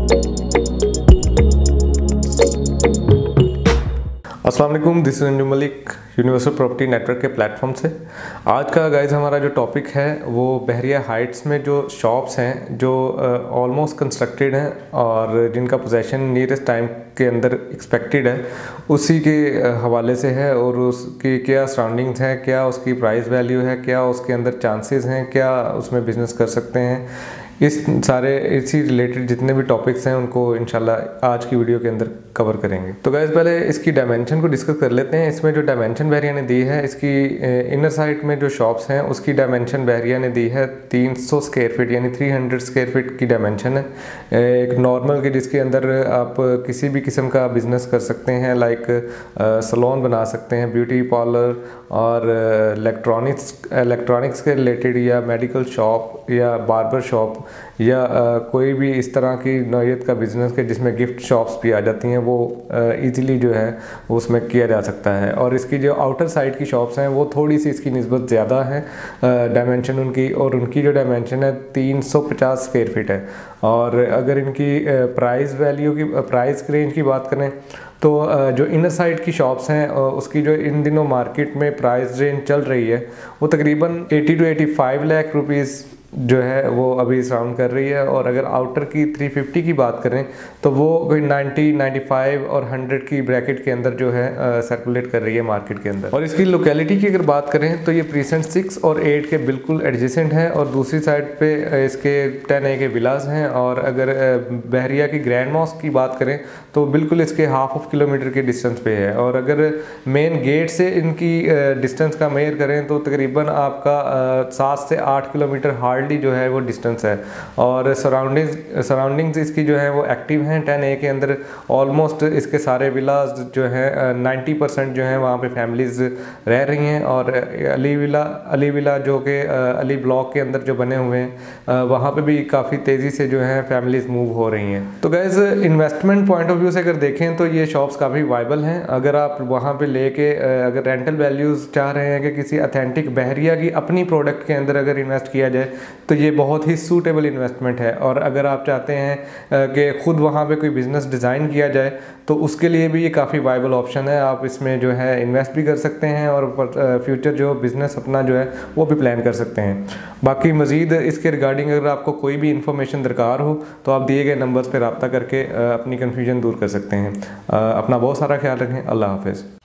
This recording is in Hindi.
अस्सलाम वालेकुम, this is Anju Malik universal property network के प्लेटफॉर्म से। आज का गाइस हमारा जो टॉपिक है वो बहरिया हाइट्स में जो शॉप्स हैं जो ऑलमोस्ट कंस्ट्रक्टेड हैं और जिनका पोजेसन नियरेस्ट टाइम के अंदर एक्सपेक्टेड है, उसी के हवाले से है। और उसकी क्या सराउंडिंग्स हैं, क्या उसकी प्राइस वैल्यू है, क्या उसके अंदर चांसेस हैं, क्या उसमें बिज़नेस कर सकते हैं, इसी रिलेटेड जितने भी टॉपिक्स हैं उनको इंशाल्लाह आज की वीडियो के अंदर कवर करेंगे। तो गाइस पहले इसकी डायमेंशन को डिस्कस कर लेते हैं। इसमें जो डायमेंशन बहरिया ने दी है, इसकी इनर साइड में जो शॉप्स हैं उसकी डायमेंशन बहरिया ने दी है 300 स्क्वायर फीट, यानी 300 स्क्वायर फीट की डायमेंशन है। एक नॉर्मल की जिसके अंदर आप किसी भी किस्म का बिजनेस कर सकते हैं, लाइक सलोन बना सकते हैं, ब्यूटी पार्लर और इलेक्ट्रॉनिक्स के रिलेटेड, या मेडिकल शॉप या बार्बर शॉप या कोई भी इस तरह की नौयत का बिज़नेस के जिसमें गिफ्ट शॉप्स भी आ जाती हैं, वो इजीली जो है वो उसमें किया जा सकता है। और इसकी जो आउटर साइड की शॉप्स हैं वो थोड़ी सी इसकी निस्बत ज़्यादा है डायमेंशन उनकी, और उनकी जो डायमेंशन है 350 स्क्वायर फीट है। और अगर इनकी प्राइस रेंज की बात करें तो जो इनर साइड की शॉप्स हैं उसकी जो इन दिनों मार्केट में प्राइस रेंज चल रही है वो तकरीबन 80 to 85 लाख रुपीज़ जो है वो अभी साउंड कर रही है। और अगर आउटर की 350 की बात करें तो वो कोई 90, 95 और 100 की ब्रैकेट के अंदर जो है सर्कुलेट कर रही है मार्केट के अंदर। और इसकी लोकेलिटी की अगर बात करें तो ये प्रीसेंट 6 और 8 के बिल्कुल एडजेसेंट है, और दूसरी साइड पे इसके 10A के विलास हैं। और अगर बहरिया की ग्रैंड मॉस्क की बात करें तो बिल्कुल इसके हाफ ऑफ किलोमीटर के डिस्टेंस पे है। और अगर मेन गेट से इनकी डिस्टेंस का मेजर करें तो तकरीबन आपका 7 से 8 किलोमीटर हार्डली जो है वो डिस्टेंस है। और सराउंडिंग्स इसकी जो है वो एक्टिव हैं 10A के अंदर। ऑलमोस्ट इसके सारे विलास जो है 90% जो है वहाँ पे फैमिलीज रह रही हैं। और अली विला जो कि अली ब्लॉक के अंदर जो बने हुए हैं वहाँ पे भी काफ़ी तेज़ी से जो है फैमिलीज मूव हो रही हैं। तो guys investment point of view से अगर देखें तो ये शॉप्स काफ़ी वाइबल हैं। अगर आप वहाँ पे लेके अगर रेंटल वैल्यूज़ चाह रहे हैं कि किसी अथेंटिक बहरिया की अपनी प्रोडक्ट के अंदर अगर इन्वेस्ट किया जाए तो ये बहुत ही सूटेबल इन्वेस्टमेंट है। और अगर आप चाहते हैं कि ख़ुद वहाँ पे कोई बिज़नेस डिज़ाइन किया जाए तो उसके लिए भी ये काफ़ी वाइबल ऑप्शन है। आप इसमें जो है इन्वेस्ट भी कर सकते हैं और फ्यूचर जो बिज़नेस अपना जो है वो भी प्लान कर सकते हैं। बाकी मज़ीद इसके रिगार्डिंग अगर आपको कोई भी इन्फॉर्मेशन दरकार हो तो आप दिए गए नंबर्स पर रब्ता करके अपनी कन्फ्यूजन दूर कर सकते हैं। अपना बहुत सारा ख्याल रखें। अल्लाह हाफ़िज़।